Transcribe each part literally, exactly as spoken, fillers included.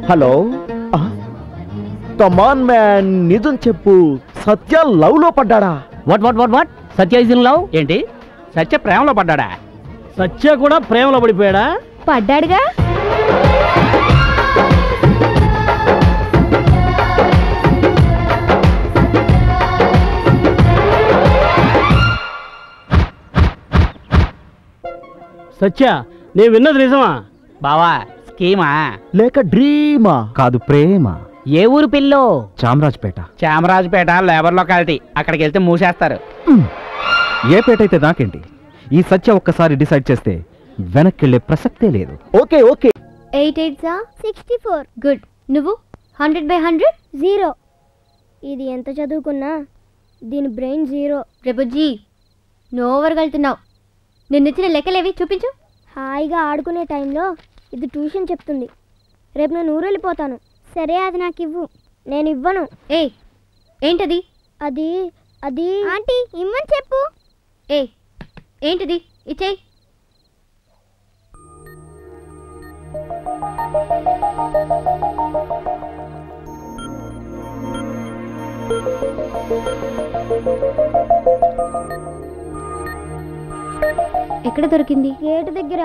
Hello come on man, నిజం చెప్పు, Satya love లో పడ్డాడా? What what what what Satya is in love ఏంటి? సత్య ప్రేమలో పడ్డాడా? సత్య కూడా ప్రేమలో పడిపోయాడా? పడ్డాడుగా. సత్య, నేను విన్నది నిజమా? బావా స్కీమా లేక డ్రీమా? కాదు, ప్రేమ. ఏ ఊరు పిల్లో? చామరాజ్పేట. Chamarajpet labour locality. అక్కడికి వెళ్తే మూసేస్తారు. ఏ పేట అయితే నాకేంటి? ఈ సత్య ఒక్కసారి డిసైడ్ చేస్తే వెనక్కి వెళ్ళే ప్రసక్తే లేదు. Okay okay. ఎయిట్ ఎయిట్ జా సిక్స్టీ ఫోర్. గుడ్. నువ్వు హండ్రెడ్ బై హండ్రెడ్ జీరో. ఇది ఎంత చదువుకున్నా దీని బ్రెయిన్ జీరో. రేపు జీ నువ్వు ఓవర్గా వెళ్తున్నావు. నిన్నిచ్చిన లెక్కలేవి చూపించు. హాయిగా ఆడుకునే టైంలో ఇది ట్యూషన్ చెప్తుంది. రేపు నేను ఊరు వెళ్ళిపోతాను. సరే, అది నాకు ఇవ్వు. నేను ఇవ్వను. ఏ ఏంటది? అది అది ఆంటీ ఇమ్మని చెప్పు. ఏ ఏంటిది? ఇచ్చేయి. ఎక్కడ దొరికింది? గేటు దగ్గర.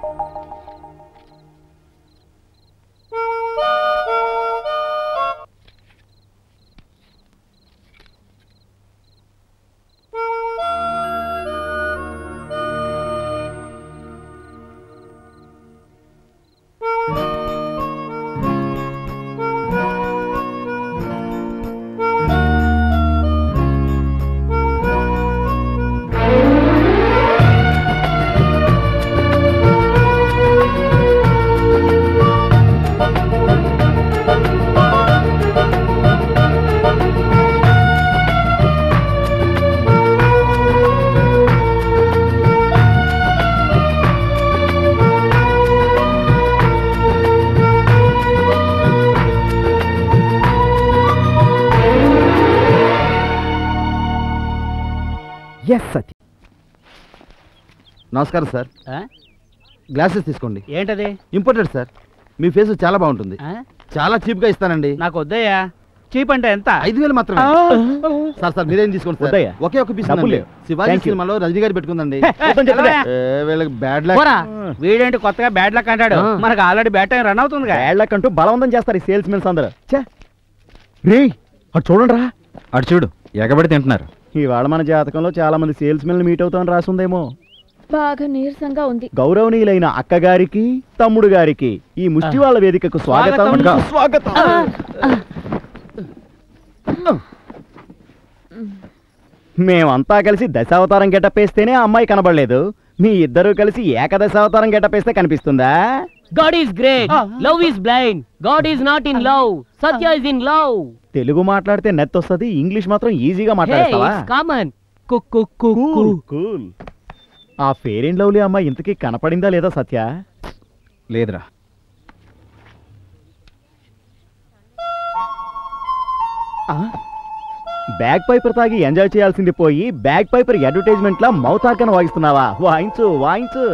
నమస్కారం సార్. గ్లాసెస్ తీసుకోండి. ఏంటది? Imported sir. మీ ఫేస్ చాలా బాగుంటుంది. చాలా చీప్ గా ఇస్తానండి. నాకు వద్దయ్యా. చీప్ అంటే ఎంత? ఐదు వేలు మాత్రమే. సార్ సార్ మీరేం తీసుకోండి సార్. ఒకే ఒక పీస్ శివాజీ సినిమాలో రజనీ గారు పెట్టుకుందండి. వీళ్ళకి బ్యాడ్ లక్. వీడేంటి కొత్తగా బ్యాడ్ లక్ అంటాడు? మనకు ఆల్రెడీ బ్యాడ్ టైం రన్ అవుతుంది. బ్యాడ్ లక్ అంటూ బలవంతం చేస్తారు ఈ సేల్స్ మెన్స్ అందరూ. రే అటు చూడండి రా. అటు చూడు, ఎగబడి తింటున్నారు. ఇవాళ మన జాతకంలో చాలా మంది సేల్స్ మెన్ మీట్ అవుతామని రాసుందేమో. బాగా నీరసంగా ఉంది. గౌరవనీయులైన అక్కగారికి, తమ్ముడు గారికి ఈ ముష్టి వాళ్ళ వేదికకు స్వాగతం. స్వాగతం. మేమంతా కలిసి దశావతారం గెటప్ వేస్తేనే అమ్మాయి కనబడలేదు. మీ ఇద్దరు కలిసి ఏకదశావతారం గెటప్ వేస్తే కనిపిస్తుందా? God is great. Love is blind. God is not in love. Satya is in love. Telugu మాట్లాడితే నెత్ వస్తుంది, ఇంగ్లీష్ మాత్రం ఈజీగా మాట్లాడతావా? Hey, it's common. కూల్. ఆ ఫెయిర్ అండ్ లవ్లీ అమ్మాయి ఇంతకీ కనపడిందా లేదా సత్య? లేదురా. బ్యాగ్ పైపర్ తాగి ఎంజాయ్ చేయాల్సింది పోయి బ్యాగ్ పైపర్ అడ్వర్టైజ్మెంట్ లా మౌత్ ఆర్గన్ వాయిస్తున్నావా? వాయించు వాయించు.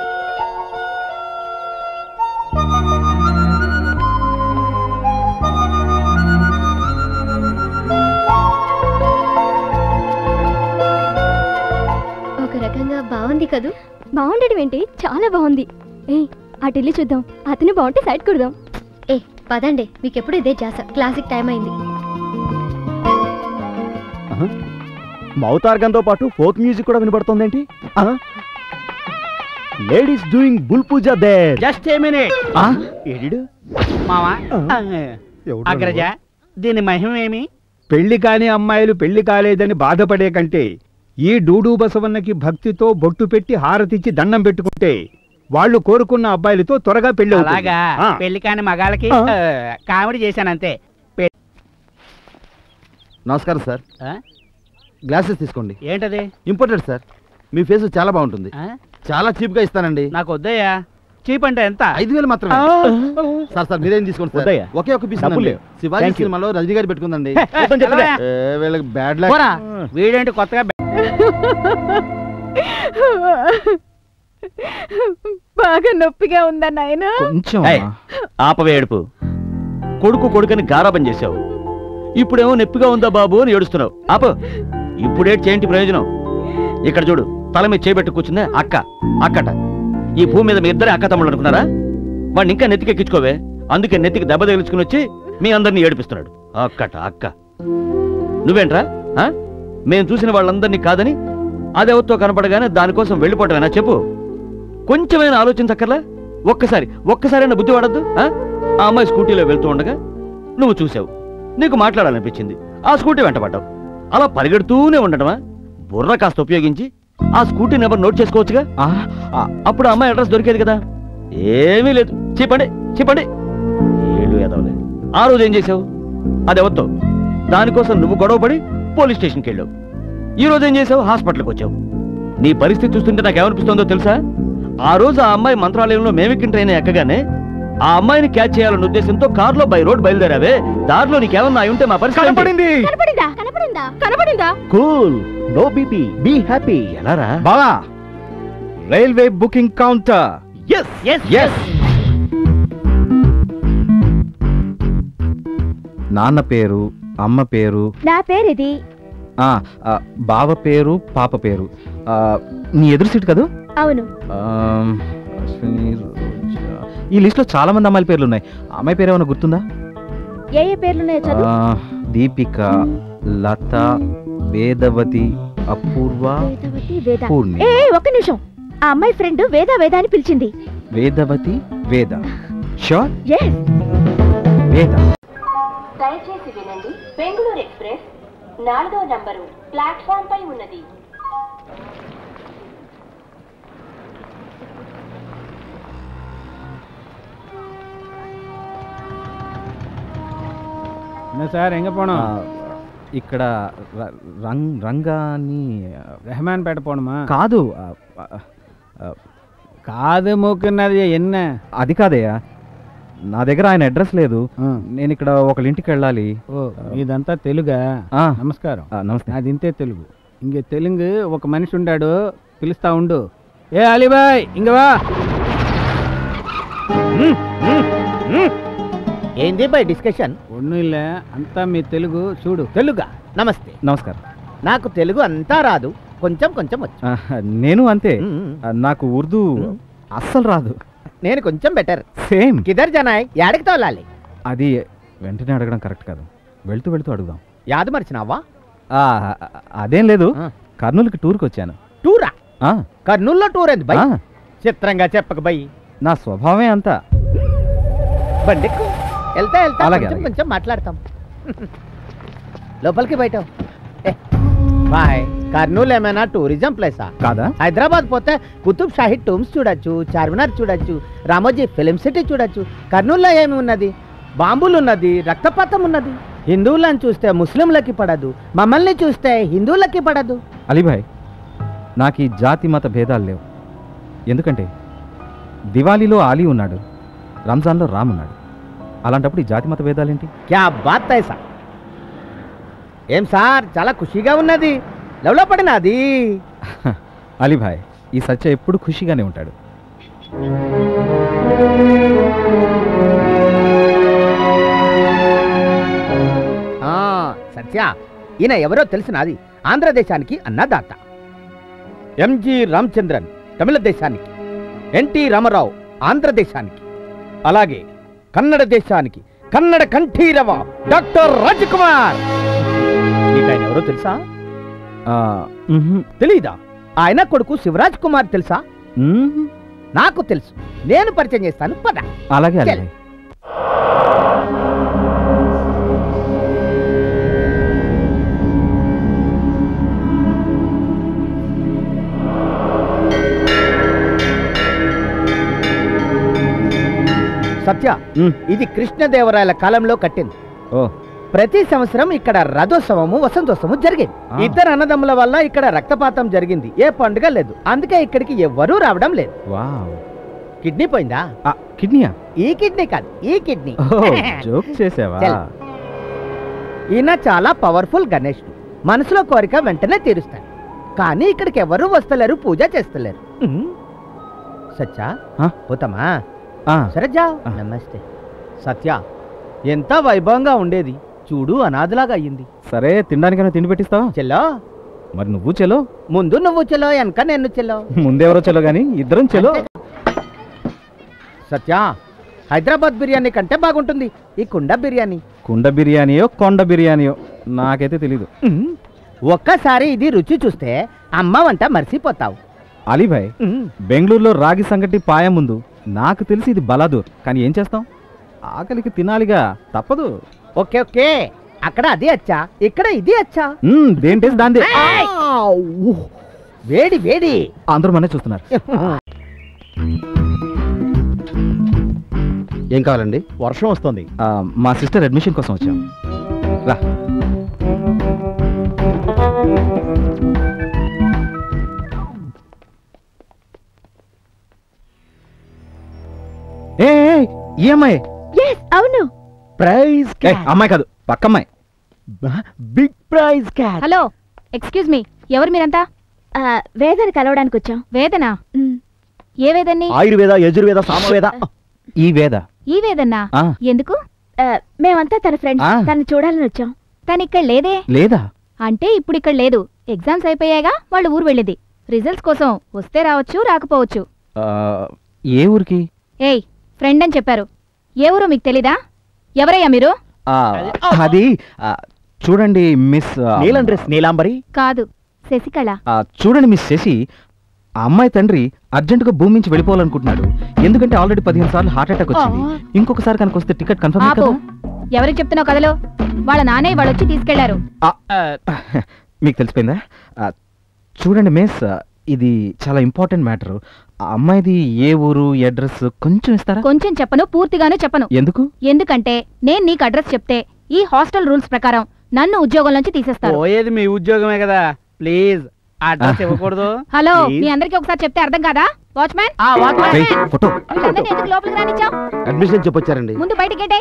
ఒక రకంగా బాగుంది కదూ? బాగుండడం ఏంటి, చాలా బాగుంది. ఏ అటు వెళ్ళి చూద్దాం. అతను బాగుంటే సైడ్ కొడదాం. ఏ పదండి, మీకెప్పుడు ఇదే జాస. క్లాసిక్ టైం అయింది. మౌత్ ఆర్గన్ తో పాటు ఫోక్ మ్యూజిక్ కూడా వినబడుతుందేంటి? Ladies doing bull puja there. Just a minute. ఏడిడు మావా అగ్రజ, దీని మహిమ ఏమి? పెళ్లి కాని అమ్మాయిలు పెళ్లి కాలేదని బాధపడే కంటే ఈ డూడు బసవన్నకి భక్తితో బొట్టు పెట్టి హారతిచ్చి దండం పెట్టుకుంటే వాళ్ళు కోరుకున్న అబ్బాయిలతో త్వరగా పెళ్లి. అలాగా? పెళ్లి కాని మగాళ్ళకి కామెడీ చేశానంతే. నమస్కారం సార్. గ్లాసెస్ తీసుకోండి. ఏంటది? Imported sir. మీ ఫేస్ చాలా బాగుంటుంది. చాలా చీప్ గా ఇస్తానండి. నాకు వద్దయ్యా. చీప్ అంటే ఎంత? ఐదు వేలు మాత్రమే. సార్ సార్ మీరేం తీసుకోండి సార్. ఒకే ఒక పీస్ శివాజీ సినిమాలో రజనీ గారు పెట్టుకుందండి. వీళ్ళకి బ్యాడ్ లక్. వీడేంటి కొత్తగా బాగా నొప్పిగా ఉందా నాయన? కొంచెం ఆపవే ఏడుపు. కొడుకు కొడుకని గారాబం చేశావు. ఇప్పుడేమో నొప్పిగా ఉందా బాబు అని ఏడుస్తున్నావు. ఆపో, ఇప్పుడేటి చేయండి ప్రయోజనం? ఇక్కడ చూడు, తల మీద చేయబెట్టు కూర్చుందే అక్క. అక్కట ఈ భూమి మీద మీ ఇద్దరే అక్క తమ్ముళ్ళు అనుకున్నారా? వాడిని ఇంకా నెత్తికెక్కించుకోవే. అందుకే నెత్తికి దెబ్బ తగిలించుకుని వచ్చి మీ అందరినీ ఏడిపిస్తున్నాడు. అక్కట అక్క. నువ్వేంట్రా? మేము చూసిన వాళ్ళందరినీ కాదని అదెవరితో కనపడగానే దానికోసం వెళ్ళిపోవటమేనా చెప్పు? కొంచెమైనా ఆలోచించక్కర్లా? ఒక్కసారి ఒక్కసారైనా బుద్ధి వాడద్దు. ఆ అమ్మాయి స్కూటీలో వెళ్తూ ఉండగా నువ్వు చూసావు, నీకు మాట్లాడాలనిపించింది, ఆ స్కూటీ వెంటపడ్డావు. అలా పరిగెడుతూనే ఉండటమా? బుర్ర కాస్త ఉపయోగించి ఆ స్కూటీ నెంబర్ నోట్ చేసుకోవచ్చుగా. అప్పుడు అమ్మాయి అడ్రస్ దొరికేది కదా. ఏమీ లేదు. చెప్పండి చెప్పండి. ఏళ్ళు ఎదవలే. ఆ రోజు ఏం చేసావు? అదెవరితో? దానికోసం నువ్వు గొడవపడి పోలీస్ స్టేషన్కి వెళ్ళావు. ఈ రోజు ఏం చేసావు? హాస్పిటల్కి వచ్చావు. నీ పరిస్థితి చూస్తుంటే నాకేమనిపిస్తుందో తెలుసా? ఆ రోజు ఆ అమ్మాయి మంత్రాలయంలో మేమిక్కిన ట్రైన్ ఎక్కగానే ఆ అమ్మాయిని క్యాచ్ చేయాలన్న ఉద్దేశంతో కారులో బై రోడ్ బయలుదేరావే. దారిలో నీకేమన్నా అయి ఉంటే మా పరిస్థితి cool, no BP, be happy. ఎలారా బావా? Railway booking counter. yes yes yes నాన్న పేరు, అమ్మ పేరు, నా పేరేది? ఆ, ఆ, బావ పేరు, పాప పేరు. ఆ, నీ ఎదురు సీట్ కదూ? అవును. ఆమ్, అశ్విని, రోజా. ఈ లిస్ట్ లో చాలా మంది అమ్మాయిల పేర్లు ఉన్నాయి. అమ్మాయి పేరు ఏమైనా గుర్తుందా? ఏ ఏ పేర్లున్నాయో చదువు. ఆ, దీపిక, లత, వేదవతి, అపూర్వ, వేదవతి, వేద. పూర్ణి. ఏ ఒక్క నిమిషం. ఆ అమ్మాయి ఫ్రెండ్ వేద వేద అని పిలిచింది. వేదవతి, వేద. షూర్? yes. వేద. దయచేసి వినండి. బెంగళూరు ఎక్స్ప్రెస్ నాలుగో నంబరు ప్లాట్ఫామ్ పై ఉన్నది. సార్ ఎంగ పోను? ఇక్కడ ర- రంగ్ రంగాని రెహమాన్ పేట పోనుమా? కాదు. ఆ, ఆ, కాదు మూకున్నది ఎన్న. అది కాదయ్యా, నా దగ్గర ఆయన అడ్రస్ లేదు. ఆ. నేను ఇక్కడ ఒకళ్ళ ఇంటికి వెళ్ళాలి. ఓ ఇదంతా తెలుగా? ఆ. నమస్కారం. ఆ, నమస్తే. నాది ఇంతే తెలుగు. ఇంక తెలుగు ఒక మనిషి ఉండాడు, పిలుస్తా ఉండు. ఏ అలీబాయ్ ఇంగవా. ఏంది బై డిస్కషన్? ఒన్ను ఇల్ల అంతా మీ తెలుగు చూడు. తెలుగా? నమస్తే. నమస్కారం. నాకు తెలుగు అంతా రాదు, కొంచెం కొంచెం వచ్చు. ఆ, నేను అంతే. మ్మ్. ఆ, నాకు ఉర్దూ అస్సలు రాదు. నేను కొంచెం బెటర్. సేమ్. కిదర్ జనాయ్, యాడికి తోలాలి? అది వెంటనే అడగడం కరెక్ట్ కాదు. వెళ్తూ వెళ్తూ అడుగుదాం. యాద మర్చినావా? ఆ, అదేం లేదు, ఆ. కర్నూలుకి టూర్కి వచ్చాను. టూరా? ఆ, కర్నూల్లో టూర్ ఏంది బై? ఆ, చిత్రంగా చెప్పక బై. నా స్వభావమే అంతా. బండెక్కు, వెళ్తా వెళ్తా అలాగే, కొంచెం అలాగే. కొంచెం మాట్లాడతాం. లోపలికి బయట. బాయ్. కర్నూలు ఏమైనా టూరిజం ప్లేసా? కాదా? హైదరాబాద్ పోతే కుతుబ్ షాహీ టూమ్స్ చూడొచ్చు, చార్మినార్ చూడొచ్చు, రామోజీ ఫిలిం సిటీ చూడొచ్చు. కర్నూలులో ఏమి ఉన్నది? బాంబులు ఉన్నది, రక్తపాతం ఉన్నది. హిందువులను చూస్తే ముస్లింలకి పడదు, మమ్మల్ని చూస్తే హిందువులకి పడదు. అలీభాయ్, నాకు ఈ జాతి మత భేదాలు లేవు. ఎందుకంటే దివాళీలో ఆలీ ఉన్నాడు, రంజాన్లో రామ్ ఉన్నాడు. అలాంటప్పుడు ఈ జాతి మత భేదాలేంటి? క్యా బాత్ ఐసా. ఏం సార్, చాలా ఖుషీగా ఉన్నది. లవ్లో పడినది. అలీభాయ్, ఈ సత్య ఎప్పుడు ఖుషిగానే ఉంటాడు. ఆ, సత్య, ఈయన ఎవరో తెలిసినది. ఆంధ్రదేశానికి అన్నదాత ఎంజి రామచంద్రన్ తమిళ దేశానికి, ఎన్టీ రామారావు ఆంధ్రదేశానికి, అలాగే కన్నడ దేశానికి కన్నడ కంఠీరవ డాక్టర్ రాజకుమార్. నీకు ఆయన ఎవరో తెలుసా? ఆ, మ్హూ, తెలీదా? ఆయన కొడుకు శివరాజ్ కుమార్ తెలుసా? మ్హూ. నాకు తెలుసు, నేను పరిచయం చేస్తాను, పద. అలాగే అలాగే. సత్య, మ్, ఇది కృష్ణదేవరాయల కాలంలో కట్టింది. ఓ, ప్రతి సంవత్సరం ఇక్కడ రథోత్సవము వసంతోత్సవము జరిగేది. ఆ. ఇద్దరు అన్నదమ్ముల వల్ల ఇక్కడ రక్తపాతం జరిగింది. ఏ పండుగ లేదు, అందుకే ఇక్కడికి ఎవ్వరూ రావడం లేదు. వావ్. కిడ్నీ పోయిందా? ఆ, కిడ్నీయా? ఈ కిడ్నీ కాదు, ఈ కిడ్నీ. ఓ, జోక్ చేసావా? చల్. ఈయన చాలా పవర్ఫుల్ గణేశుడు. మనసులో కోరిక వెంటనే తీరుస్తాడు. కానీ ఇక్కడికి ఎవరూ వస్తలేరు, పూజ చేస్తలేరు. ఉహుం. సత్య, ఆ? పోతామా? ఆ, సరే జావ్. ఆ. నమస్తే. సత్య, ఎంత వైభవంగా ఉండేది, చూడు అనాథలాగా అయ్యింది. సరే తినడానికైనా తిండి పెట్టిస్తావా? చెల్లో మరి నువ్వు చెలో. ముందు నువ్వు చెల్లో, వెనక నేను చెల్లో. ముందెవరో చెలో గాని ఇద్దరం చెలో. సత్య, హైదరాబాద్ బిర్యానీ కంటే బాగుంటుంది ఈ కుండ బిర్యానీ. కుండ బిర్యానీయో కొండ బిర్యానీయో నాకైతే తెలీదు. ఒక్కసారి ఇది రుచి చూస్తే అమ్మ వంట మర్చిపోతావు. అలీభాయ్, బెంగళూరులో రాగి సంగటి పాయ ముందు నాకు తెలిసి ఇది బలాదూర్. కానీ ఏం చేస్తాం, ఆకలికి తినాలిగా, తప్పదు. ఓకే ఓకే, అక్కడ అది అచ్చా, ఇక్కడ ఇది అచ్చా. దేంటేసి దాందే. వేడి వేడి. అందరూ మనే చూస్తున్నారు. ఏం కావాలండి? వర్షం వస్తుంది. మా సిస్టర్ అడ్మిషన్ కోసం వచ్చాం. రా. ఏ ఈ అమ్మాయి? అవును. ప్రైజ్ అమ్మాయి కాదు, పక్కమ్మాయి. Big prize cat. Hello, excuse me, ఎవరు మీరంతా? వేదన కలవడానికి వచ్చాం. వేదనా? ఏ వేదన్ని? ఆయుర్వేద, యజుర్వేద, సామవేద. ఈ వేద. ఈ వేదన్నా? ఎందుకు? మేమంతా తన ఫ్రెండ్స్, తను చూడాలని వచ్చాం. తను ఇక్కడ లేదే. లేదా? అంటే ఇప్పుడు ఇక్కడ లేదు. ఎగ్జామ్స్ అయిపోయాగా వాళ్ళు ఊరు వెళ్ళింది. రిజల్ట్స్ కోసం వస్తే రావచ్చు, రాకపోవచ్చు. ఏ ఊరికి? ఏయ్, ఫ్రెండ్ అని చెప్పారు. ఏ ఊరో మీకు తెలీదా? ఎవరయ్యా మీరు? అది చూడండి మిస్ నీలం డ్రెస్ నీలాంబరి. కాదు, శశికళ. చూడండి మిస్ శశి, ఆ అమ్మాయి తండ్రి అర్జెంటుగా భూమి నుంచి వెళ్ళిపోవాలనుకుంటున్నాడు. ఎందుకంటే ఆల్రెడీ పదిహేను సార్లు హార్ట్ అటాక్ వచ్చింది. ఇంకొకసారి కనుక వస్తే టికెట్ కన్ఫర్మ్ కదా. ఎవరికి చెప్తున్నావు కథలో? వాళ్ళ నాన్నయ్య వాళ్ళు వచ్చి తీసుకెళ్లారు. మీకు తెలిసిపోయిందా? చూడండి మిస్, ఇది చాలా ఇంపార్టెంట్ మ్యాటర్. ఆ అమ్మాయిది ఏ ఊరు, అడ్రస్ కొంచెం ఇస్తారా? కొంచెం చెప్పను, పూర్తిగానే చెప్పను. ఎందుకు? ఎందుకంటే నేను నీకు అడ్రస్ చెప్తే ఈ హాస్టల్ రూల్స్ ప్రకారం నన్ను ఉద్యోగం నుంచి తీసేస్తారు. పోయేది మీ ఉద్యోగమే కదా, ప్లీజ్ అడ్రస్ ఇవ్వకూడదు. హలో, మీ అందరికి ఒకసారి చెప్తే అర్థం కాదా? వాచ్మ్యాన్, ఫోటో వీళ్ళందరినీ ఎందుకు లోపలికి రానిచ్చావు? అడ్మిషన్ చెప్పొచ్చారండి. ముందు బయటికి గెటే.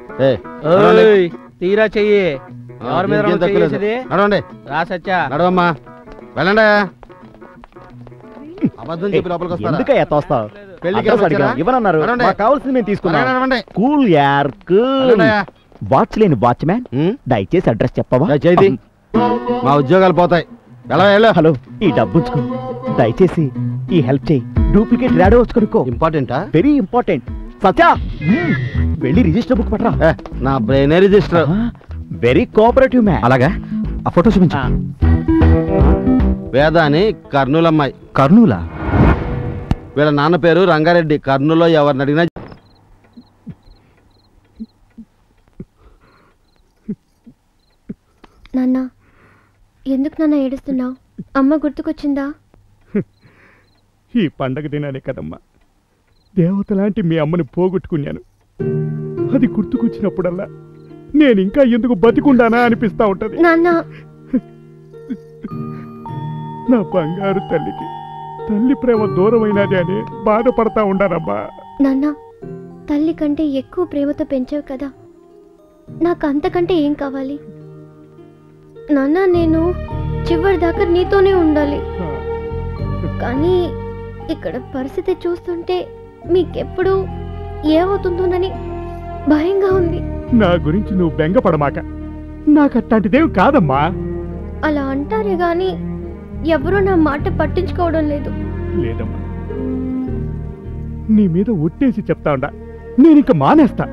తీరా చెయ్యి. ఎవరి మీద నడవండి. రా సత్య, నడవమ్మా, వెళ్ళండి. అబద్ధం చెప్పి లోపలికి వస్తారా? ఎందుకయ్యా తోస్తావు? ఇవ్వనన్నారు. కావాల్సింది మేము తీసుకున్నాం. కూల్ యార్ కూల్. వాచ్ లేని వాచ్మ్యాన్, దయచేసి అడ్రస్ చెప్పవా? దయచేసి మా ఉద్యోగాలు పోతాయి. హలో, ఈ డబ్బు ఉంచుకో. దయచేసి ఈ హెల్ప్ చేయి. డూప్లికేట్ రాడో వచ్చి కొనుక్కో. ఇంపార్టెంటా? Very important. సత్యా, వెళ్ళి రిజిస్టర్ బుక్ పట్టరా. నా brain register. Very cooperative man. అలాగా, ఆ ఫోటో చూపించు. వేద అని కర్నూలు అమ్మాయి. కర్నూలా? వీళ్ళ నాన్న పేరు రంగారెడ్డి. కర్నూలులో ఎవరిని అడిగినా నాన్న, ఎందుకు నాన్న ఏడుస్తున్నావు? అమ్మ గుర్తుకొచ్చిందా? ఈ పండగ దినానే కదమ్మా దేవత లాంటి మీ అమ్మని పోగొట్టుకున్నాను. అది గుర్తుకొచ్చినప్పుడల్లా నేను ఇంకా ఎందుకు బతికుండానా అనిపిస్తా ఉంటది. నాన్న, నా బంగారు తల్లికి తల్లి ప్రేమ దూరమైనది అని బాధపడతా ఉండానమ్మా. నాన్న, తల్లి కంటే ఎక్కువ ప్రేమతో పెంచావు కదా, నాకు అంతకంటే ఏం కావాలి? నాన్న, నేను చివరి దాకా నీతోనే ఉండాలి. కానీ ఇక్కడ పరిస్థితి చూస్తుంటే మీకెప్పుడు ఏమవుతుందోనని భయంగా ఉంది. నా గురించి నువ్వు బెంగపడమాక, నాకు అట్లాంటిదేం కాదమ్మా. అలా అంటారే గాని ఎవరూ నా మాట పట్టించుకోవడం లేదు. లేదమ్మా, నీ మీద ఒట్టేసి చెప్తా ఉండా, నేనింక మానేస్తా.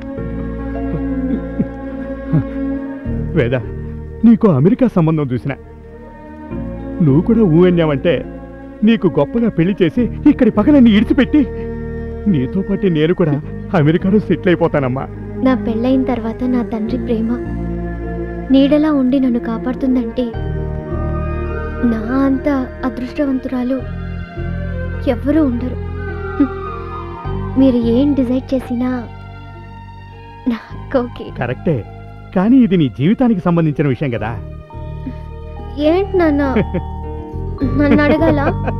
వేద, నీకు అమెరికా సంబంధం చూసినా నువ్వు కూడా ఊహన్యావంటే నీకు గొప్పగా పెళ్లి చేసి ఇక్కడి పక్కన ఇడిచిపెట్టి నీతో పాటు నేను కూడా అమెరికాలో సెటిల్ అయిపోతానమ్మా. నా పెళ్ళైన తర్వాత నా తండ్రి ప్రేమ నీడలా ఉండి నన్ను కాపాడుతుందంటే నా అంత అదృష్టవంతురాలు ఎవ్వరూ ఉండరు. మీరు ఏం డిసైడ్ చేసినా నాకు ఓకే. కరెక్టే, కానీ ఇది నీ జీవితానికి సంబంధించిన విషయం కదా. ఏంటి నాన్న నన్ను అడగాల?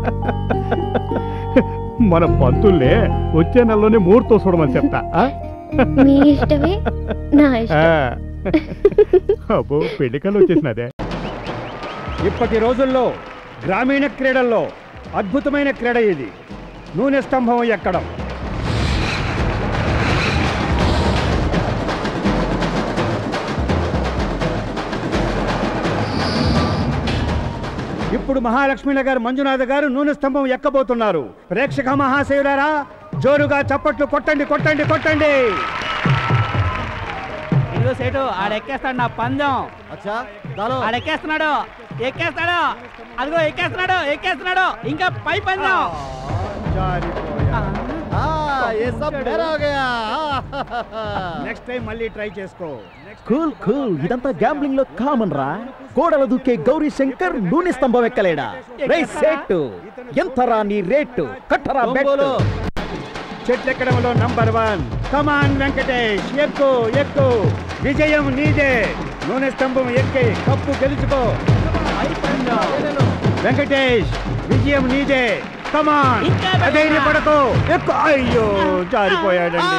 మన పంతుల్లే వచ్చే నెలలోనే ముహూర్తం చూడమని చెప్తా. మీ ఇష్టమే నా ఇష్టం. అబ్బో, పెళ్లికలు వచ్చేసినదే. ఇప్పటి రోజుల్లో గ్రామీణ క్రీడల్లో అద్భుతమైన క్రీడ ఇది నూనె స్తంభం ఎక్కడం. ఇప్పుడు మహాలక్ష్మి నగర్ మంజునాథ గారు నూనె స్తంభం ఎక్కబోతున్నారు. ప్రేక్షక మహాశయులారా జోరుగా చప్పట్లు కొట్టండి కొట్టండి కొట్టండి. ఇదిగో సేటు ఆడెక్కేస్తాడు నా పందెం. ఆడెక్కేస్తున్నాడు ఎక్కేస్తాడు అదిగో ఎక్కేస్తున్నాడు ఎక్కేస్తున్నాడు ఇంకా పై పందెం. నెక్స్ట్ టైం మళ్ళీ ట్రై చేసుకో. కూల్ కూల్ ఇదంతా గ్యాంబ్లింగ్ లో కామన్ రా. కోడల దుక్కే గౌరీ శంకర్ నూనె స్తంభం ఎక్కలేడా? రేయ్ సేటు ఎంతరా నీ రేటు? కట్టరా బెట్టు. చెట్లెక్కడంలో నంబర్ వన్. కమాన్ వెంకటేష్ ఎక్కు ఎక్కు. విజయం నీదే. నూనె స్తంభం ఎక్కి కప్పు గెలుచుకో. వెంకటేష్ విజయం నీదే. కమాన్ అధైర్యపడకు ఎక్కు. అయ్యో జారిపోయాడండి.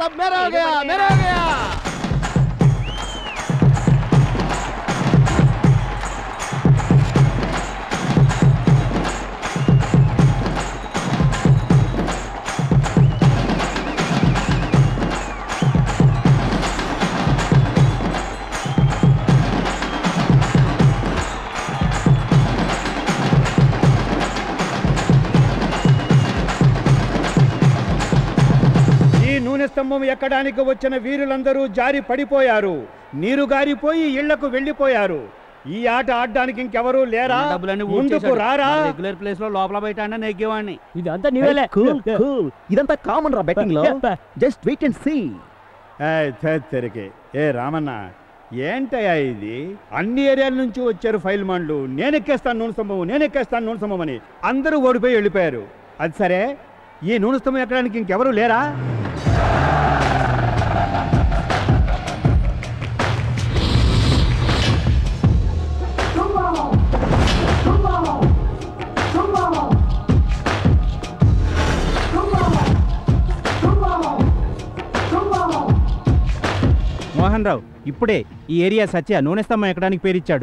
నూనె స్తంభం ఎక్కడానికి వచ్చిన వీరులందరూ జారి పడిపోయారు. నీరు గారిపోయి ఇళ్లకు వెళ్లిపోయారు. ఈ ఆట ఆడడానికి ఇంకెవరూ లేరా? ముందుకు రారా. రెగ్యులర్ ప్లేస్ లో లోపల బయట అన్న నెగ్గేవాడిని. ఇదంతా నీవేలే. కూల్ కూల్ ఇదంతా కామన్ రా బెట్టింగ్ లో. Just wait and see. తెరికే ఏ రామన్న ఏంటయ్యా ఇది? అన్ని ఏరియాల నుంచి వచ్చారు ఫైల్ మాండ్లు. నేనెక్కేస్తాను నూనె స్తంభం నేనెక్కేస్తాను నూనె స్తంభం అని అందరూ ఓడిపోయి వెళ్ళిపోయారు. అది సరే ఈ నూనె స్తంభం ఎక్కడానికి ఇంకెవరూ లేరా? మోహన్ రావు ఇప్పుడే ఈ ఏరియా సత్య నూనె స్తంభం ఎక్కడానికి పేరిచ్చాడు.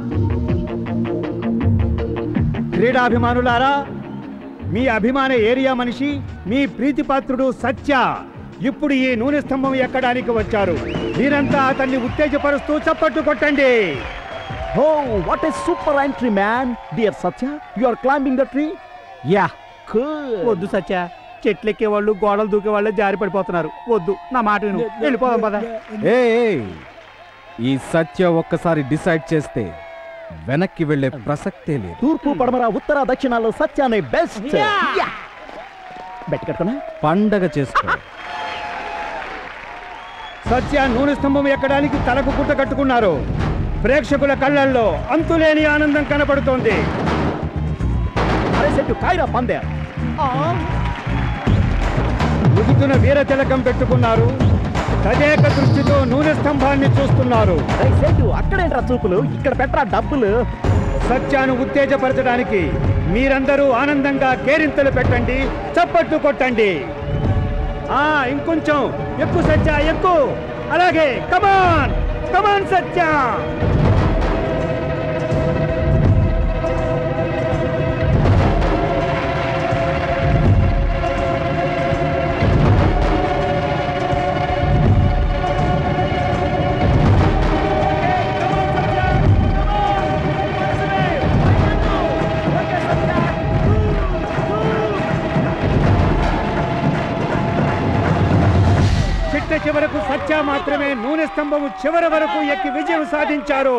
క్రీడాభిమానులారా మీ అభిమాన ఏరియా మనిషి మీ ప్రీతిపాత్రుడు సత్య ఇప్పుడు ఈ నూనె స్తంభం ఎక్కడానికి వచ్చారు. మీరంతా అతన్ని ఉత్తేజపరుస్తూ చప్పట్లు కొట్టండి. Oh what a super entry man. Dear Satya you are climbing the tree. Yeah వద్దు సత్య, చెట్లెక్కే వాళ్ళు గోడలు దూకే వాళ్ళే జారి పడిపోతున్నారు. వద్దు నా మాట విను, వెళ్ళిపోదాం పద. ఏ ఈ సత్య ఒక్కసారి డిసైడ్ చేస్తే వెనక్కి వెళ్లే ప్రసక్తే లేదు. తూర్పు పడమర ఉత్తర దక్షిణాల్లో సత్యానే బెస్ట్. బెట్ కట్టుకున్నా పండగ చేసుకో. సత్య నూనె స్తంభం ఎక్కడానికి తలకు గుట్ట కట్టుకున్నారు. ప్రేక్షకుల కళ్ళల్లో అంతులేని ఆనందం కనపడుతోంది. ముదుతున్న వీర తిలకం పెట్టుకున్నారు. తదేక దృష్టితో నూనె స్తంభాన్ని చూస్తున్నారు. అక్కడేంట్రా చూపులు, ఇక్కడ పెట్టరా డబ్బులు. సత్యాను ఉత్తేజపరచడానికి మీరందరూ ఆనందంగా కేరింతలు పెట్టండి, చప్పట్లు కొట్టండి. ఆ ఇంకొంచెం ఎక్కువ సత్య ఎక్కువ. అలాగే కమాన్ కమాన్ సత్య. చివరకు సత్య మాత్రమే నూనె స్తంభము చివరి వరకు ఎక్కి విజయం సాధించారు.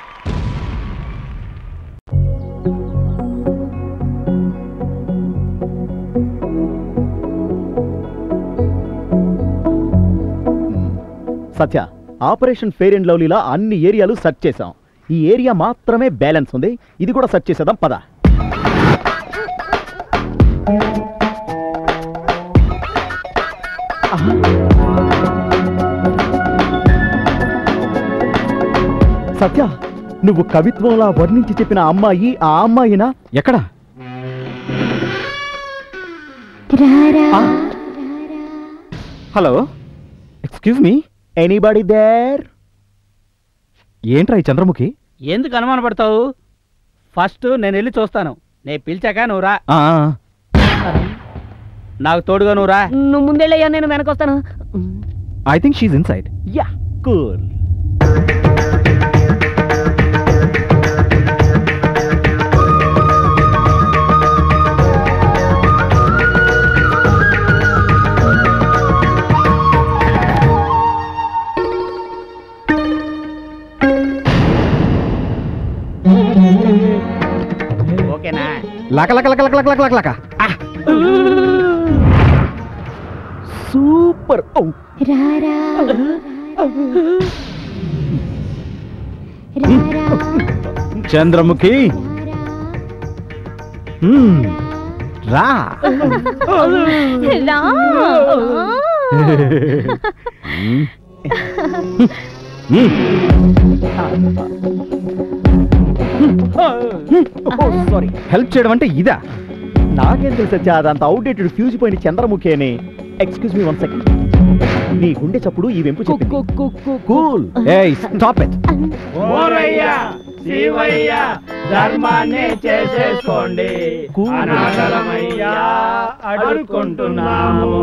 సత్య ఆపరేషన్ ఫెయిర్ అండ్ లవ్లీలా అన్ని ఏరియాలు సెర్చ్ చేశాం. ఈ ఏరియా మాత్రమే బ్యాలెన్స్ ఉంది. ఇది కూడా సెర్చ్ చేసేద్దాం పద. సత్య నువ్వు కవిత్వంలా వర్ణించి చెప్పిన అమ్మాయి ఆ అమ్మాయినా? ఎక్కడ? Hello excuse me, anybody there? ఏంట్రా ఈ చంద్రముఖి? ఎందుకు అనుమాన పడతావు? ఫస్ట్ నేను వెళ్ళి చూస్తాను. నేను పిలిచాక నువ్వు రా. నాకు తోడుగా నువ్వు రా. నువ్వు ముందెళ్ళయ్యా, నేను వెనకొస్తాను. I think she inside. Yeah cool. లక లక లక లక లక లక లక సూపర్. రారా చంద్రముఖి మ్మ్. రా రా. సారీ, హెల్ప్ చేయడం అంటే ఇదా? నాకేం తెలుసు సత్య, అదంత అవుట్డేటెడ్ ఫ్యూజ్ పోయిన చంద్రముఖి అని. Excuse me one second. నీ గుండె చప్పుడు ఈ వెంపు చెప్పింది. కూల్. ఏయ్ స్టాప్ ఇట్. ఓరయ్యా శివయ్యా ధర్మాన్ని చేసేసుకోండి, అనాథలమయ్యా అడుక్కుంటున్నాము.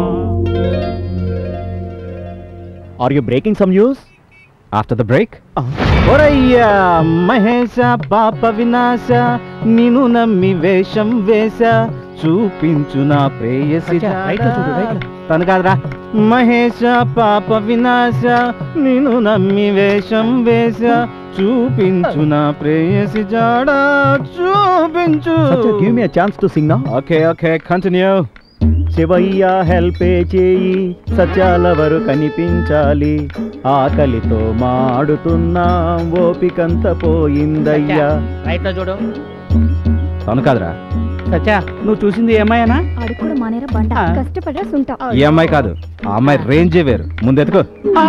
Are you breaking some news? After the break. ఒరయ్యా మహేశ పాప వినాశ, నిన్ను నమ్మి వేషం వేశ, చూపించు నా ప్రేయసి. తను కాదురా. మహేశ పాప వినాశ, నిన్ను నమ్మి వేషం వేశ, చూపించు నా ప్రేయసి జాడా, చూపించు. Give me a chance to sing now. Okay okay continue. Shivayya హెల్పే చేయి, సత్యాలవరు కనిపించాలి, ఆకలితో మాడుతున్నా ఓపికంత పోయిందయ్యా. రైట్ లో చూడు. తను కాదురా. సచ్చా నువ్వు చూసింది ఏమైనా? ఆడు కూడా మానేరా బండ, కష్టపడ్డా సుంటా. ఈ అమ్మాయి కాదు, ఆ అమ్మాయి రేంజే వేరు. ముందెతుకో.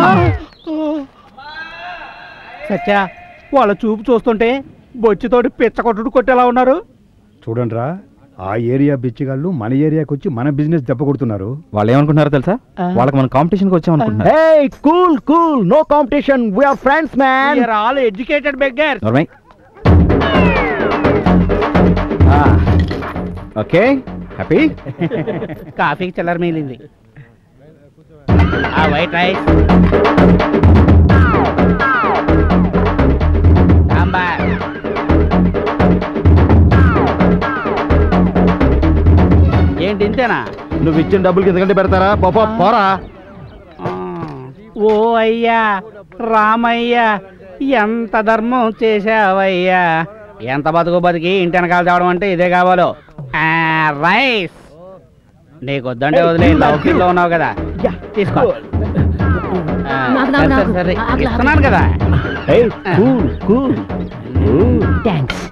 సచ్చా వాళ్ళ చూపు చూస్తుంటే బొచ్చితోటి పిచ్చకొట్టుడు కొట్టేలా ఉన్నారు. చూడండి రా, ఆ ఏరియా బిచ్చిగాళ్ళు మన ఏరియాకి వచ్చి మన బిజినెస్ దెబ్బ కొడుతున్నారు. వాళ్ళు ఏమనుకుంటున్నారో తెలుసా? వాళ్ళకి మనం కాంపిటీషన్కి వచ్చామనుకుంటున్నారు. Hey, cool, cool, no competition. We are friends, man. We are all educated beggars. నోర్మై. Okay happy. కాఫీకి చిల్లర మిగిలింది. ఆ వైట్ రైస్, సాంబార్, ఏంటి ఇంతేనా? నువ్వు ఇచ్చిన డబ్బులకి ఎందుకంటే పెడతారా? పాపా పోరా. ఓ అయ్యా రామయ్యా, ఎంత ధర్మం చేసావయ్యా, ఎంత బతుకు బతికి ఇంటి వెనకాల తేవడం అంటే ఇదే కావాలో. రైస్ నీకు వద్దంటే వదిలే, లౌకిలో ఉన్నావు కదా, తీసుకో. సరే, సరే, ఇస్తున్నాను కదా. థ్యాంక్స్.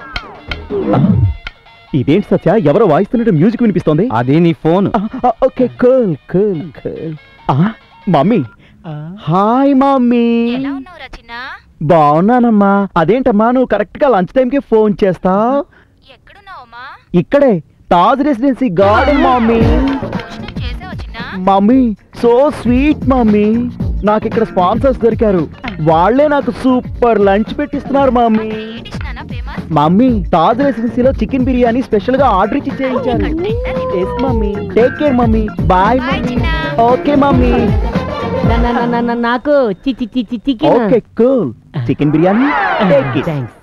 ఇదేంటి సత్య, ఎవరో వాయిస్తున్నట్టు మ్యూజిక్ వినిపిస్తోంది? అది నీ phone. Okay cool cool cool. Mummy. Hi mummy. బాగున్నానమ్మా. అదేంటమ్మా నువ్వు కరెక్ట్ గా లంచ్ టైం కి ఫోన్ చేస్తావు? ఇక్కడే Taj residency garden mummy. Mummy so sweet mummy. నాకు ఇక్కడ స్పాన్సర్స్ దొరికారు, వాళ్ళే నాకు సూపర్ లంచ్ పెట్టిస్తున్నారు మమ్మీ. మమ్మీ తాజ్ రెసిడెన్సీలో చికెన్ బిర్యానీ స్పెషల్ గా ఆర్డర్ ఇచ్చి చేయించారు. Yes mummy. Take care mummy. Bye mummy. Okay mummy. నాకు chicken. Okay cool. Chicken biryani take it.